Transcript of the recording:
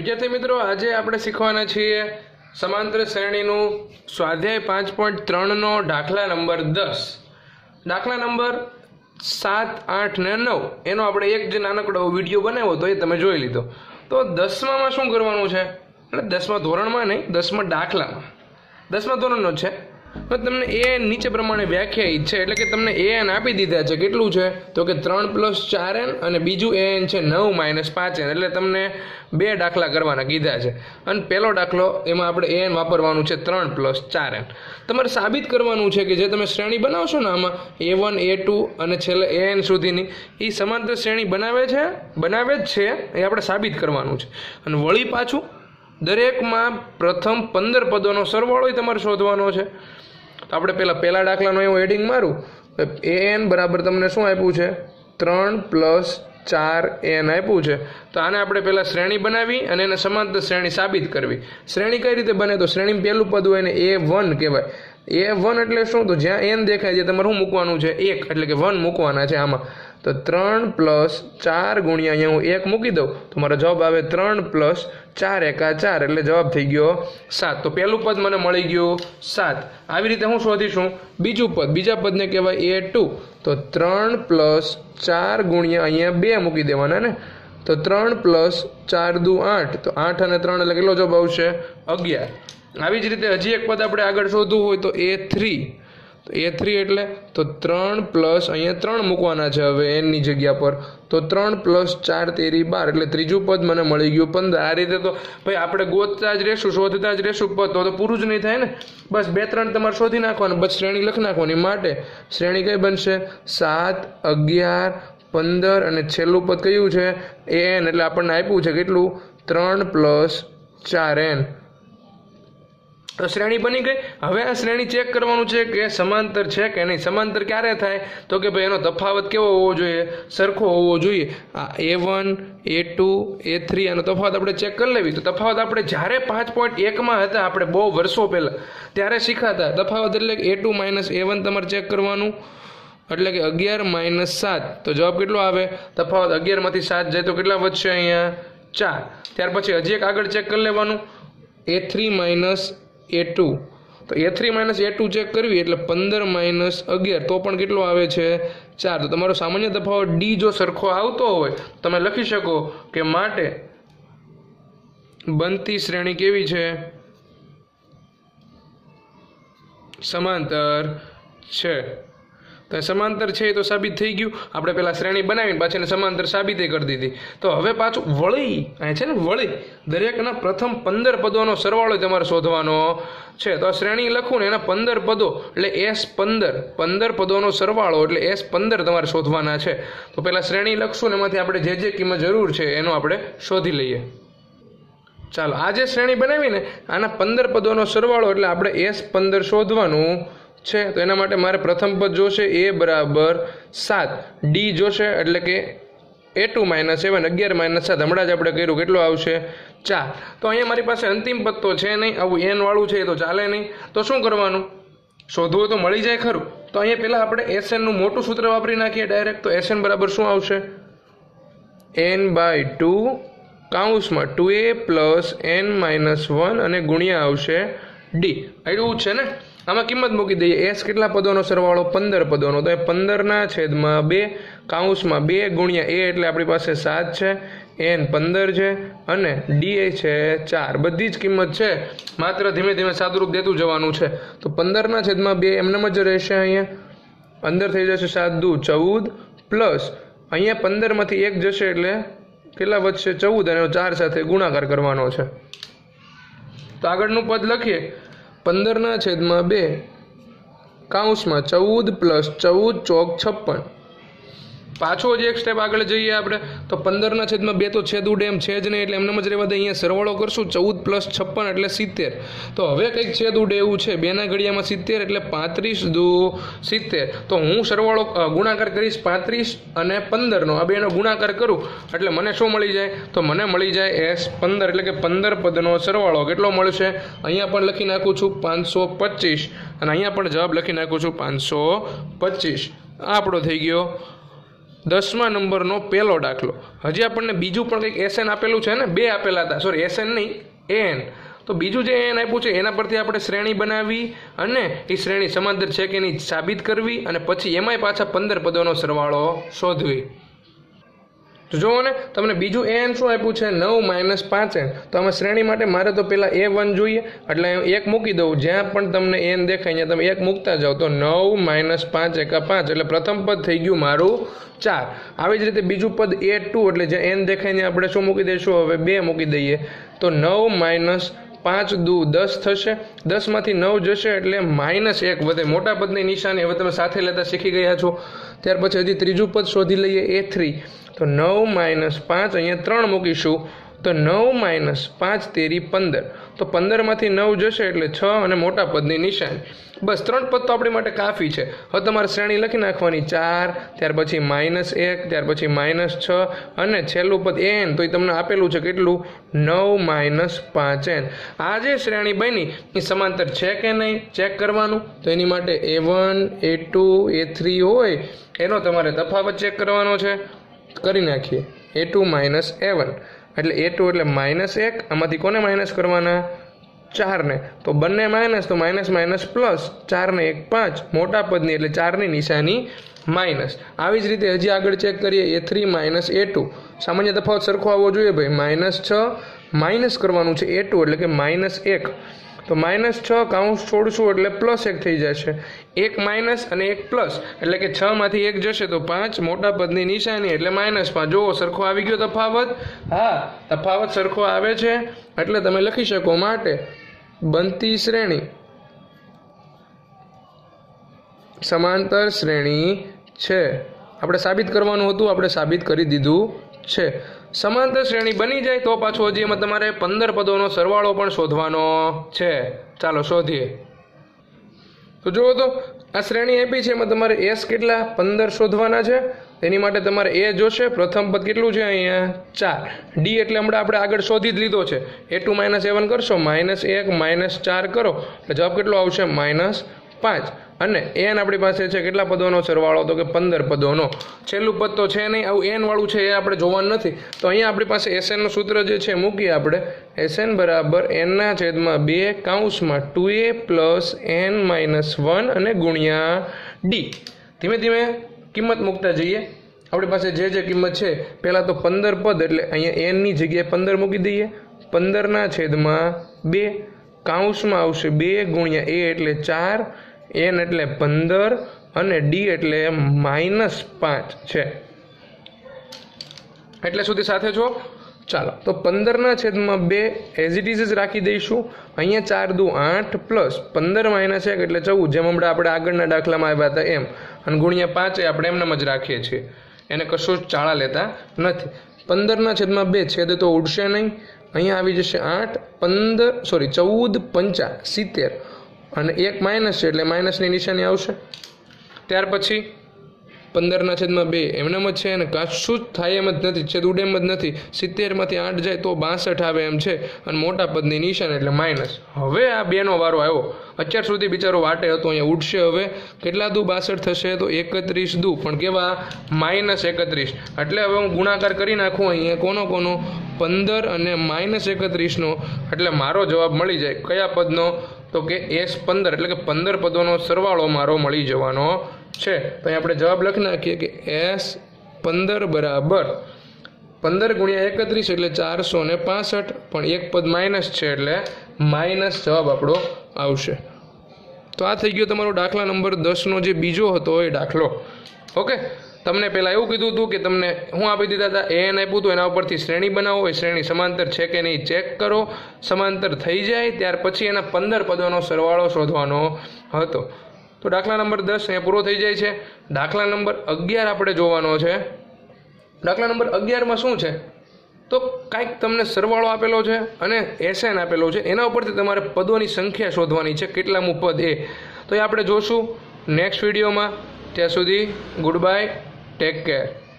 विद्यार्थी मित्रों आज આપણે શીખવાના છીએ સમાંતર શ્રેણીનું સ્વાધ્યાય 5.3 નો દાખલા નંબર 10 દાખલા નંબર 7 8 ને 9 એનો આપણે એક જે નાનકડો વિડિયો બનાવ્યો તો એ તમે જોઈ લીધો। તો 10મા માં શું કરવાનું છે એટલે 10મા ધોરણમાં નહીં 10મા દાખલામાં 10મા ધોરણનો છે तो तमने ए नीचे प्रमाणे व्याख्यायित है एटले के तमने एन आपी दीधा है केटलू है तो के 3 + 4n अने बीजू एन है 9 - 5n एटले तमने बे दाखला करवाना कीधा है अने पहेलो दाखलो एमां आपणे एन वापरवानुं छे 3 + 4n। तमारे साबित करवानुं छे के जे तमे श्रेणी बनावशो ने आमां a1 a2 अने छेल्ले an सुधीनी ई समांतर श्रेणी बनावे ज छे ए आपणे साबित करवानुं छे। अने वળી पाछुं दरेक में प्रथम 15 पदों सरवाळो तमारे शोधवानो छे। तो आपणे पहला दाखलानो एवं एडिंग मारूं an बराबर तमने शुं आप्युं छे 3 + 4n आप्युं छे। तो आने आपणे पहला श्रेणी बनावी अने एने समांतर श्रेणी साबित करवी। श्रेणी कई रीते बने तो श्रेणी में पहेलुं पद होय ने a1 कहेवाय। a1 एटले शुं तो ज्यां n देखाय छे तमारे शुं मूकवानुं छे 1 एटले के 1 मूकवाना छे आमां। तो 3 + 4 गुणिया अहींया हूँ 1 मूकी दऊं तो मारो जवाब आवे 3 + 4 × 4 एटले जवाब थई गयो 7। तो पहेलुं पद मने मळी गयुं 7। आवी रीते हुं शोधीशुं बीजું पद। बीजा पदने कहेवाय a2 तो 3 + 4 गुणिया अहींया 2 मूकी देवाना ने। तो 3 + 4 = 2 = 8 तो 8 અને 3 એટલે કેટલો જવાબ આવશે 11। આવી જ રીતે હજી એક પદ આપણે આગળ શોધવું હોય તો a3 तो a3 एटले तो 3 + अहींया 3 मूकवाना छे हवे n नी जग्या पर। तो 3 + 4 = 12 एटले त्रीजुं पद मने मळी गयुं 15। आ रीते तो भाई आपणे गोतता ज रहेशुं शोधता ज रहेशुं पद तो पूरुं ज नहीं थाय ने। बस 2-3 तमारे शोधी नाखवाना बस श्रेणी लखी नाखवानी। माटे श्रेणी कई बनशे 7 11 15 अने छेल्लुं पद कयुं छे an एटले आपणने आप्युं छे केटलुं 3 + 4n। तो श्रेणी बनी गई। हवे आ श्रेणी चेक करवानुं छे के समांतर छे के नहीं। समांतर क्यारे थाय तो के भाई एनो तफावत केवो होवो जोईए सरखो होवो जोईए। आ a1 a2 a3 आनो तफावत आपणे चेक कर लेवी। तो तफावत आपणे ज्यारे 5.1 मां हता आपणे बहु वर्षो पहेला त्यारे शीखाता तफावत एटले a2 - a1 तमारे चेक करवानुं એટલે કે 11 - 7 तो जवाब કેટલો આવે તફાવત 11 માંથી 7 જાય તો કેટલા વધશે અહીંયા 4। ત્યાર પછી હજી એક આગળ ચેક કરી લેવાનું a3 - a2 तो a3 - a2 चेक करवी એટલે 15 - 11 तो पण કેટલો આવે છે 4। तो તમારો સામાન્ય તફાવત d જો સરખો આવતો હોય તમે લખી શકો કે માટે બનતી શ્રેણી કેવી છે समांतर છે। तो समांतर है तो साबित थी गयु। आपणे पहला श्रेणी बनावी पाछी ने समांतर साबित कर दी थी। तो हवे पाछू वળી अहीं छे ने वળી दरेकना प्रथम 15 पदोनो सरवाळो तमारे शोधवानो छे। तो आ श्रेणी लखूं ने एना 15 पदो एटले S15 पदोनो सरवाळो एटले S15 तमारे शोधवाना छे। तो पहला श्रेणी लखशुं ने एमांथी आपणे जे किंमत जरूर छे एनो आपणे शोधी लईए। चालो आ जे श्रेणी बनावी ने आना 15 पदोनो सरवाळो एटले आपणे S15 शोधवानुं छे। तो एना माटे मारे प्रथम पद जोशे a बराबर 7 d जोशे एटले के a2 - 7 11 - 7 हमणां ज आपणे कर्युं केटलो आवशे 4। तो अहींया मारी पासे अंतिम पद तो छे नहीं आवुं n वाळुं छे तो चाले नहीं। तो शुं करवानुं शोधवुं तो मळी जाय खरुं। तो अहींया पहेला आपणे sn नुं मोटुं सूत्र वापरी नाखीए डायरेक्ट। तो sn बराबर शुं आवशे n/2 काउंसमां 2a + n - 1 अने गुणिया आवशे d। आवुं छे ने आमां किंमत मूकी दઈએ s કેટલા પદોનો સરવાળો 15 પદોનો। તો એ 15/2 કાઉંસમાં 2 ગુણ્યા a એટલે આપણી પાસે 7 છે n 15 છે અને d છે 4। બધી જ કિંમત છે માત્ર ધીમે ધીમે સાદુરૂપ દેતું જવાનું છે। તો 15/2 એમનેમ જ રહેશે અહીંયા અંદર થઈ જશે 7 × 2 = 14 પ્લસ અહીંયા 15 માંથી 1 જશે એટલે કેટલા વધશે 14 અને 4 સાથે ગુણાકાર કરવાનો છે। તો આગળનું પદ લખીએ 15/2 કાઉંસમાં 14 + 14 ચોક 56। પાછો જ એક સ્ટેપ આગળ જઈએ આપણે તો 15/2 તો છેદ ઉડે એમ છે જ નહીં એટલે એમને જ રહેવા દે। અહીંયા સરવાળો કરશું 14 + 56 એટલે 70। તો હવે કંઈક છેદ ઉડે એવું છે બેના ઘડિયામાં 70 એટલે 35 × 2 = 70। તો હું સરવાળો ગુણાકાર કરીશ 35 અને 15નો આ બેનો ગુણાકાર કરું એટલે મને શું મળી જાય તો મને મળી જાય S15 એટલે કે 15 પદનો સરવાળો કેટલો મળશે અહીંયા પણ લખી નાખું છું 525 અને અહીંયા પણ જવાબ લખી નાખું છું 525। આ આપણો થઈ ગયો 10મા નંબરનો પહેલો દાખલો. હજી આપણને બીજું પણ કંઈક એસએન આપેલું છે ને, 2 આપેલા હતા, સોરી એસએન નહીં એન. તો બીજું જે એન આપ્યું છે એના પરથી આપણે શ્રેણી બનાવી અને એ શ્રેણી સમાંતર છે કે નહીં સાબિત કરવી અને પછી એમાંય પાછા 15 પદોનો સરવાળો શોધવી. તો જુઓ ને, તમને બીજું એન શું આપ્યું છે, 9 - 5n. તો આમાં શ્રેણી માટે મારે તો પહેલાં a1 જોઈએ, એટલે 1 મૂકી દઉં. જ્યાં પણ તમને એન દેખાય ત્યાં તમે 1 મૂકતા જાઓ. તો 9 - 5 × 5 એટલે પ્રથમ પદ થઈ ગયું મારું 4. આવી જ રીતે બીજું પદ a2, એટલે જ્યાં એન દેખાય ત્યાં આપણે શું મૂકી દઈશું, હવે 2 મૂકી દઈએ. તો 9 - 5 × 2 10 થશે. 10માંથી 9 જશે એટલે -1 વધે. મોટા પદની નિશાની હવે તમે સાથે લેતા શીખી ગયા છો. ત્યાર પછી હજી ત્રીજું પદ શોધી લઈએ, a3. તો 9 - 5 અહીંયા 3 મૂકીશું. તો 9 - 5 × 3 = 15. તો 15માંથી 9 જશે એટલે 6 અને મોટા પદની નિશાની. બસ 3 પદ તો આપણી માટે કાફી છે. હવે તમારે શ્રેણી લખી નાખવાની 4, ત્યાર પછી -1, ત્યાર પછી -6 અને છેલ્લું પદ n. તો એ તમને આપેલું છે કેટલું, 9 - 5n. આ જે શ્રેણી બની એ સમાંતર છે કે નહીં ચેક કરવાનું. તો એની માટે a1, a2, a3 હોય એનો તમારે તફાવત ચેક કરવાનો છે. કરી નાખીએ. a2 - a1 એટલે a2 એટલે -1. આમાંથી કોને માઇનસ કરવાના, 4 ને. તો બંને માઇનસ, તો માઇનસ પ્લસ. 4 ને 1 5, મોટા પદની એટલે 4ની નિશાની માઇનસ. આવી જ રીતે હજી આગળ ચેક કરીએ, a3 - a2. સામાન્ય તફાવત સરખો આવવો જોઈએ ભાઈ. -6 માઇનસ કરવાનું છે a2 એટલે કે -1. તો -6 કાઉન્સ છોડશું એટલે +1 થઈ જશે. 1 માઇનસ અને 1 પ્લસ એટલે કે 6માંથી 1 જશે તો 5, મોટા પદની નિશાની એટલે -5. જુઓ સરખો આવી ગયો તફાવત. હા, તફાવત સરખો આવે છે એટલે તમે લખી શકો માટે બનતી શ્રેણી સમાંતર શ્રેણી છે. આપણે સાબિત કરવાનું હતું, આપણે સાબિત કરી દીધું છે. સમાંતર શ્રેણી બની જાય તો પાછું હજી એમાં તમારે 15 પદોનો સરવાળો પણ શોધવાનો છે. ચાલો શોધીએ. તો જુઓ તો આ શ્રેણી આપી છે, એમાં તમારે s કેટલા 15 શોધવાના છે. તેની માટે તમારે a જોશે. પ્રથમ પદ કેટલું છે અહીંયા 4. d એટલે હમણાં આપણે આગળ શોધી જ લીધો છે. a2 - a1 કરશો, -1 - 4 કરો એટલે જવાબ કેટલો આવશે, -5. અને n આપણી પાસે છે કેટલા પદોનો સરવાળો, તો કે 15 પદોનો. છેલ્લું પદ તો છે નહીં, આવું n વાળું છે એ આપણે જોવાનું નથી. તો અહીંયા આપણી પાસે SN નું સૂત્ર જે છે મૂકીએ આપણે. SN બરાબર n/2 કૌંસમાં 2a + n - 1 અને ગુણ્યા d. ધીમે ધીમે કિંમત મૂકતા જઈએ. આપણી પાસે જે કિંમત છે, પહેલાં તો 15 પદ એટલે અહીંયા n ની જગ્યાએ 15 મૂકી દઈએ. 15/2 કૌંસમાં આવશે 2 ગુણ્યા a એટલે 4, n એટલે 15 અને d એટલે -5 છે. એટલે સુધી સાથે છો? ચાલો, તો 15/2 એઝ ઇટ ઇઝ જ રાખી દઈશું. અહીંયા 4 દુ 8 પ્લસ 15 - 1 એટલે 14, જેમ હમણાં આપણે આગળના દાખલામાં આવ્યા હતા એમ. અને ગુણ્યા 5 એ આપણે એમનામ જ રાખીએ છીએ, એને કશું જ ચાળા લેતા નથી. 15/2 છેદ તો ઉડશે નહીં. અહીંયા આવી જશે 8 14 5 70 અને 1 માઇનસ છે એટલે માઇનસની નિશાની આવશે. ત્યાર પછી 15/2 એમનેમ જ છે અને કશું જ થાય એમ જ નથી, છેદ ઉડે એમ જ નથી. 70માંથી 8 જાય તો 62 આવે એમ છે અને મોટા પદની નિશાની એટલે માઇનસ. હવે આ 2નો વારો આવ્યો. અત્યાર સુધી બિચારો વાટે હતો, અહીંયા ઉડશે. હવે કેટલા દુ 62 થશે, તો 31 દુ, પણ કેવા -31. એટલે હવે હું ગુણાકાર કરી નાખું અહીંયા કોનો 15 અને -31નો, એટલે મારો જવાબ મળી જાય. કયા પદનો, તો કે S15 એટલે કે 15 પદોનો સરવાળો મારો મળી જવાનો છે. તો અહીં આપણે જવાબ લખી નાખીએ કે S15 બરાબર 15 ગુણ્યા 31 એટલે 465, પણ એક પદ માઇનસ છે એટલે માઇનસ જવાબ આપણો આવશે. તો આ થઈ ગયો તમારો દાખલા નંબર 10નો જે બીજો હતો એ દાખલો. ઓકે, તમને પહેલાં એવું કીધું હતું કે તમને હું આપી દીધા હતા, an આપ્યું હતું, એના ઉપરથી શ્રેણી બનાવો. એ શ્રેણી સમાંતર છે કે નહીં ચેક કરો. સમાંતર થઈ જાય ત્યાર પછી એના 15 પદોનો સરવાળો શોધવાનો હતો. તો દાખલા નંબર 10 અહીંયા પૂરો થઈ જાય છે. દાખલા નંબર 11 આપણે જોવાનો છે. દાખલા નંબર 11માં શું છે, તો કાંઈક તમને સરવાળો આપેલો છે અને SN આપેલો છે. એના ઉપરથી તમારે પદોની સંખ્યા શોધવાની છે, કેટલામું પદ એ. તો એ આપણે જોશું નેક્સ્ટ વિડીયોમાં. ત્યાં સુધી ગુડ બાય, ટેક કેર.